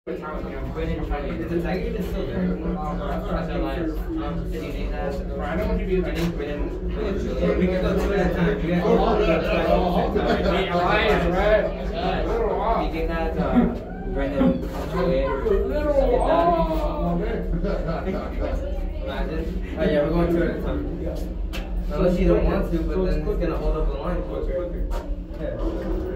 Brennan Charlie. It's like even still there. I don't want you to be Brennan. We can go two at a time. We can go You can have Brennan Charlie. Imagine. Oh yeah, we're going two at a time. Unless you don't want to, but then it's gonna hold up the line quicker. Yeah.